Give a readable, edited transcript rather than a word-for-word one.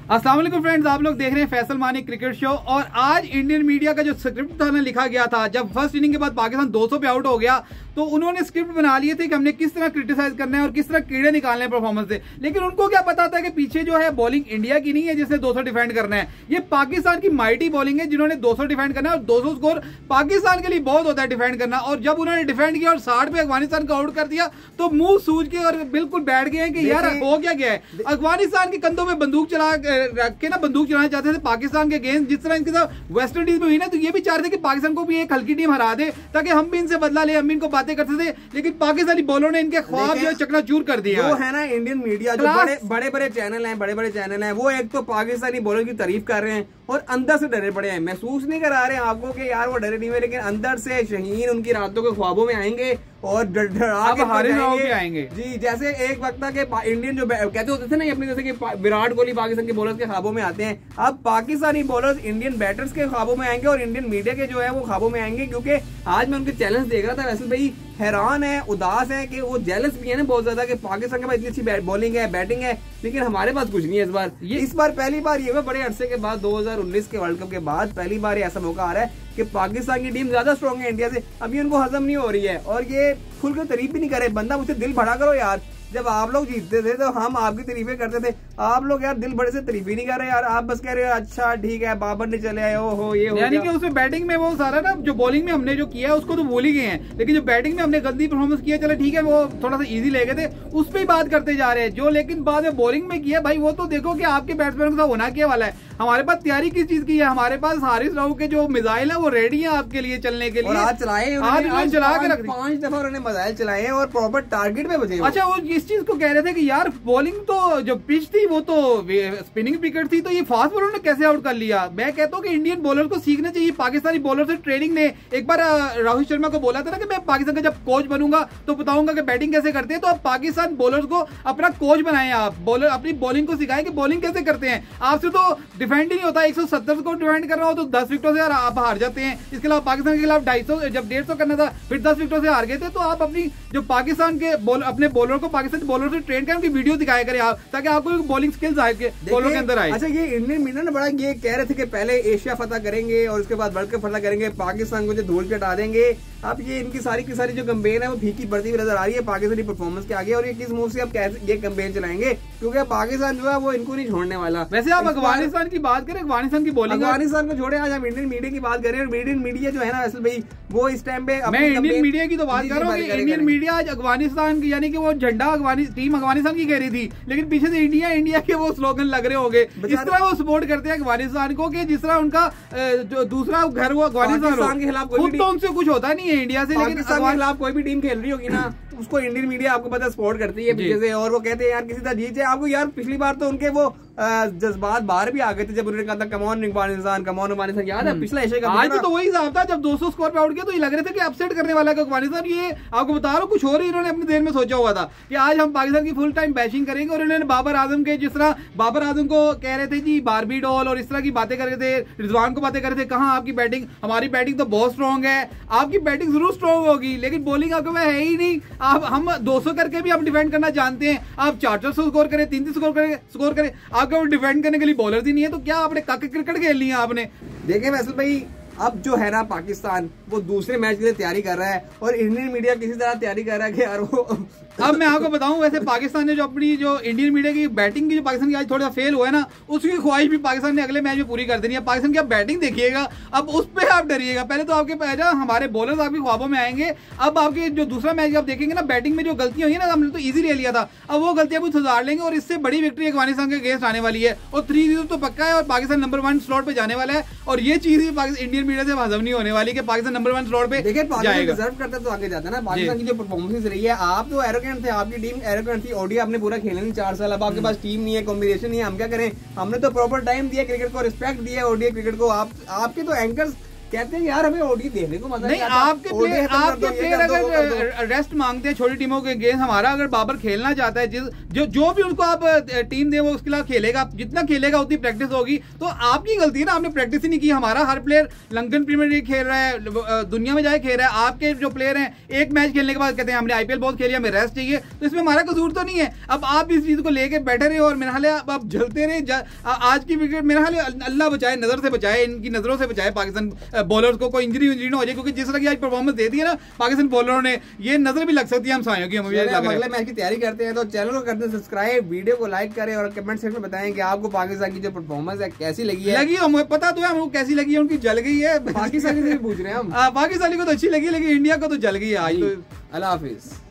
अस्सलाम वालेकुम फ्रेंड्स, आप लोग देख रहे हैं फैसल मानी क्रिकेट शो। और आज इंडियन मीडिया का जो स्क्रिप्ट था ना लिखा गया था, जब फर्स्ट इनिंग के बाद पाकिस्तान 200 पे आउट हो गया तो उन्होंने स्क्रिप्ट बना लिए थे कि हमने किस तरह क्रिटिसाइज करना है और किस तरह कीड़े निकालने हैं परफॉर्मेंस से। लेकिन उनको क्या पता था कि पीछे जो है बॉलिंग इंडिया की नहीं है जिसने 200 डिफेंड करना है, ये पाकिस्तान की माइटी बॉलिंग है जिन्होंने 200 डिफेंड करना है। और 200 स्कोर पाकिस्तान के लिए बहुत होता है डिफेंड करना। और जब उन्होंने डिफेंड किया और 60 पे अफगानिस्तान को आउट कर दिया तो मुंह सूझ के और बिल्कुल बैठ गए कि यार हो क्या गया है। अफगानिस्तान के कंधों में बंदूक चला रख के ना बंदूक चलाना चाहते थे पाकिस्तान के अगेंस्ट, जिस तरह इनके साथ वेस्ट इंडीज में हुई ना, तो ये भी चाहते थे कि पाकिस्तान को भी एक हल्की टीम हरा दे ताकि हम भी इनसे बदला ले, हम भी इनको बातें करते थे। लेकिन पाकिस्तानी बॉलरों ने इनके ख्वाब जो चकनाचूर कर दिया। वो है ना इंडियन मीडिया जो बड़े बड़े चैनल हैं, वो एक तो पाकिस्तानी बॉलर की तारीफ कर रहे हैं और अंदर से डरे पड़े हैं। महसूस नहीं करा रहे हैं आपको कि यार वो डरे नहीं हुए, लेकिन अंदर से शहीन उनकी रातों के ख्वाबों में आएंगे और डरा के आएंगे जी। जैसे एक वक्त था कि इंडियन जो कहते होते थे ना अपने, जैसे कि विराट कोहली पाकिस्तान के बॉलर्स के ख्वाबों में आते हैं, अब पाकिस्तानी बॉलर्स इंडियन बैटर्स के ख्वाबों में आएंगे और इंडियन मीडिया के जो है वो ख्वाबों में आएंगे। क्योंकि आज मैं उनके चैलेंज देख रहा था, वैसे भाई हैरान है, उदास है कि वो जेलस भी है ना बहुत ज्यादा कि पाकिस्तान के पास इतनी अच्छी बॉलिंग है, बैटिंग है, लेकिन हमारे पास कुछ नहीं है। इस बार पहली बार ये बड़े अरसे के बाद 2019 के वर्ल्ड कप के बाद पहली बार ऐसा मौका आ रहा है कि पाकिस्तान की टीम ज्यादा स्ट्रॉन्ग है इंडिया से। अभी उनको हजम नहीं हो रही है और ये खुल कर तारीफ भी नहीं करे। बंदा मुझसे दिल भरा करो यार, जब आप लोग जीतते थे तो हम आपकी तारीफें करते थे, आप लोग यार दिल बड़े से तारीफ ही नहीं कर रहे यार। आप बस कह रहे हो अच्छा ठीक है बाबर ने चले आए हो ये हो, यानी कि उसमें बैटिंग में वो सारा ना जो बॉलिंग में हमने जो किया उसको तो भूल ही गए हैं, लेकिन जो बैटिंग में हमने गंदी परफॉर्मेंस किया चलो ठीक है वो थोड़ा सा इजी ले गए थे, उस पर ही बात करते जा रहे हैं। जो लेकिन बाद में बॉलिंग में किया भाई वो तो देखो कि आपके बैट्समैन के साथ होना क्या वाला है। हमारे पास तैयारी किस चीज की है, हमारे पास हारिस राउफ के जो मिसाइल है वो रेडी है आपके लिए चलने के लिए। आज चलाए, आज चला के रख 5 दफा उन्होंने मिसाइल चलाए हैं और प्रॉपर टारगेट पे बचे। अच्छा, वो इस चीज को कह रहे थे कि यार बॉलिंग तो जो पिच थी वो तो स्पिनिंग विकेट थी, तो ये फास्ट बॉलर ने कैसे आउट कर लिया। मैं कहता हूँ कि इंडियन बॉलर को सीखना चाहिए पाकिस्तानी बॉलर से ट्रेनिंग ने। एक बार रोहित शर्मा को बोला था ना कि मैं पाकिस्तान का जब कोच बनूंगा तो बताऊंगा कि बैटिंग कैसे करते हैं। तो आप पाकिस्तान बॉलर्स को अपना कोच बनाए, आप बॉलर अपनी बॉलिंग को सिखाएं कि बॉलिंग कैसे करते हैं। आपसे तो डिफेंड ही नहीं होता, 170 को डिफेंड कर रहा हो तो 10 विकेटों से आप हार जाते हैं। इसके अलावा पाकिस्तान के खिलाफ 250 जब 150 करना था फिर 10 विकेटों से हार गए थे। तो आप अपनी जो पाकिस्तान के अपने बॉलर को पाकिस्तान बॉलर से ट्रेन करें, उनकी वीडियो दिखाया करें आप, ताकि आपको बॉलिंग स्किल्स आए के बॉलर के अंदर आए। अच्छा, ये इंडियन मीडिया ने बड़ा ये कह रहे थे कि पहले एशिया फतह करेंगे और उसके बाद वर्ल्ड कप फतह करेंगे, पाकिस्तान को जो धूल चटा देंगे। अब ये इनकी सारी की सारी जो कैंपेन है वो फीकी पड़ती हुई नजर आ रही है पाकिस्तानी परफॉर्मेंस के आगे। और ये किस मुंह से अब ये कैंपेन चलाएंगे, क्योंकि पाकिस्तान जो है वो इनको नहीं छोड़ने वाला। वैसे आप अफगानिस्तान की बात करें, अफगानिस्तान की बॉलिंग, अफगानिस्तान को छोड़े आज हम इंडियन मीडिया की बात करें। और इंडियन मीडिया जो है ना वैसे भाई वो इस टाइम पे मैं इंडियन मीडिया की तो बात कर रहा हूँ। इंडियन मीडिया आज अफगानिस्तान की, यानी कि वो झंडा टीम अफगानिस्तान की कह रही थी, लेकिन पीछे से इंडिया के वो स्लोगन लग रहे होंगे। इस तरह वो सपोर्ट करते हैं अफगानिस्तान को कि जिस तरह उनका जो दूसरा घर वो अफगानिस्तान के खिलाफ खुद तो उनसे कुछ होता नहीं है इंडिया से, लेकिन पाकिस्तान के खिलाफ कोई भी टीम खेल रही होगी ना उसको इंडियन मीडिया आपको पता सपोर्ट करती है पीछे से। और वो कहते हैं यार किसी तरह जीत जाए। आपको यार पिछली बार तो उनके वो जज्बात बाहर भी आ गए थे जब उन्होंने कहा था कमॉन अफगानिस्तान, याद है पिछला एशिया कप। आज तो वही हिसाब था जब 200 स्कोर पे आउट किया तो ये लग रहे थे कि अपसेट करने वाला है अफगानिस्तान। ये आपको बता रहा हूँ कुछ और ही इन्होंने अपने देर में सोचा हुआ था कि आज हम पाकिस्तान की फुल टाइम बैशिंग करेंगे। और इन्होंने बाबर आजम के, जिस तरह बाबर आजम को कह रहे थे जी बारबी डॉल और इस तरह की बातें कर रहे थे, रिजवान को बातें कर रहे थे, कहाँ आपकी बैटिंग, हमारी बैटिंग तो बहुत स्ट्रॉन्ग है। आपकी बैटिंग जरूर स्ट्रॉन्ग होगी लेकिन बॉलिंग आपके में है ही नहीं। आप हम 200 करके भी आप डिफेंड करना जानते हैं, आप 400 स्कोर करें, 300 स्कोर करें, आपको डिफेंड करने के लिए बॉलर ही नहीं है, तो क्या आपने काके क्रिकेट खेल लिया आपने। देखें वैसे भाई अब जो है ना पाकिस्तान वो दूसरे मैच के लिए तैयारी कर रहा है और इंडियन मीडिया किसी तरह तैयारी कर रहा है कि यार वो अब मैं आपको बताऊं, वैसे पाकिस्तान ने जो अपनी जो इंडियन मीडिया की बैटिंग की जो पाकिस्तान की आज थोड़ा सा फेल हुआ है ना, उसकी ख्वाहिश भी पाकिस्तान ने अगले मैच में पूरी कर देनी है। पाकिस्तान की आप बैटिंग देखिएगा, अब उस पर आप डरिएगा। पहले तो आपके हमारे बॉलर्स आपके ख्वाबों में आएंगे, अब आपके जो दूसरा मैच आप देखेंगे ना बैटिंग में जो गलतियां हुई है ना, हमने तो इजी ले लिया था, अब वो गलतियां भी सुधार लेंगे और इससे बड़ी विक्ट्री अफगानिस्तान के अगेंस्ट आने वाली है। और 3-0 तो पक्का है और पाकिस्तान नंबर 1 स्लॉट पे जाने वाला है। और ये चीज भी इंडियन मीडिया से हजम नहीं होने वाली कि पाकिस्तान नंबर 1 स्लॉट पे जाएगा। डिजर्व करता तो आगे जाता है ना। पाकिस्तान की जो परफॉर्मेंस रही है, आप तो एरोगेंट थे, आपकी टीम एरोगेंट थी, ओडीआई आपने पूरा खेला नहीं 4 साल, अब आपके पास टीम नहीं है, कॉम्बिनेशन नहीं है, हम क्या करें। हमने तो प्रॉपर टाइम दिया क्रिकेट को, रिस्पेक्ट दिया ओडीआई क्रिकेट को। आपके तो एंकर्स कहते हैं यार हमें ओडी देखने को मजा नहीं, आपके प्लेयर अगर रेस्ट मांगते हैं छोटी टीमों के गेम, हमारा अगर बाबर खेलना चाहता है, जो भी उनको आप टीम दे वो उसके खिलाफ खेलेगा, जितना खेलेगा उतनी प्रैक्टिस होगी। तो आपकी गलती है ना, आपने प्रैक्टिस ही नहीं की। हमारा हर प्लेयर लंदन प्रीमियर लीग खेल रहा है, दुनिया में जाके खेल रहा है। आपके जो प्लेयर हैं एक मैच खेलने के बाद कहते हैं हमने आईपीएल बहुत खेली, हमें रेस्ट चाहिए, तो इसमें हमारा कसूर तो नहीं है। अब आप इस चीज को लेके बैठे रहे और मेरा हाल है आप जलते रहे। आज की विकेट मेरा हाल अल्लाह बचाए, नजर से बचाए, इनकी नजरों से बचाए पाकिस्तान बॉलर्स को, कोई इंजरी ना हो जाए, क्योंकि जिस तरह की आज परफॉर्मेंस दे दी है ना पाकिस्तान बॉलरों ने, ये नजर भी लग सकती है हम सायों की। अगले मैच की तैयारी करते हैं, तो चैनल को करते हैं सब्सक्राइब, वीडियो को लाइक करें और कमेंट सेक्शन में बताएं कि आपको पाकिस्तान की जो परफॉर्मेंस है कैसी लगी है। हमें पता तो है हमको कैसी लगी है, उनकी जल गई है। पाकिस्तानी से भी पूछ रहे हैं हम। पाकिस्तानी को तो अच्छी लगी, लेकिन इंडिया को तो जल गई है आज। तो अल्लाह हाफिज।